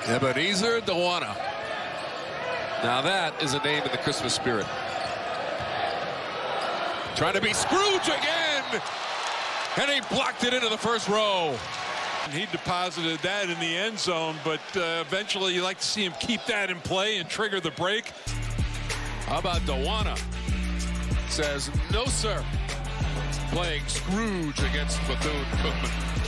Ebenezer Dowuona. Now that is a name in the Christmas spirit. Trying to be Scrooge again. And he blocked it into the first row. He deposited that in the end zone, but eventually you like to see him keep that in play and trigger the break. How about Dowuona? Says, no, sir. Playing Scrooge against Bethune Cookman.